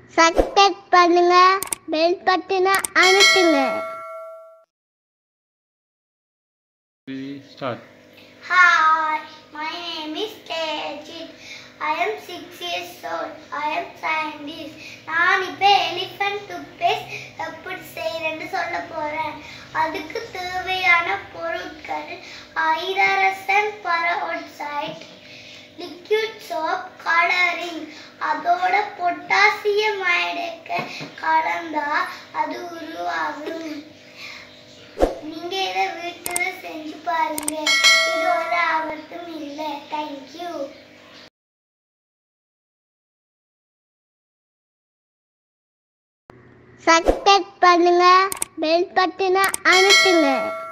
Subscribe பண்ணுங்க, bell பட்டனை அழுத்துங்க. Start. Hi, my name is Tejit. I am 6 years old. I am scientist. நான் இப்போ elephant toothpaste எப்படி செய்யறேன்னு சொல்ல போறேன். அதுக்கு தேவையான பொருட்கள் hydrogen peroxide, liquid soap, colouring. அதோட பொட்டாசியம் அயனைடு கலந்தா அது உருவாகும். நீங்க இதை வீட்டுல செஞ்சு பாருங்க. இது ஒரு ஆபத்தும் இல்லை. தேங்க்யூ. சப்ஸ்கிரைப் பண்ணுங்க, பெல் பட்டனை அழுத்துங்க.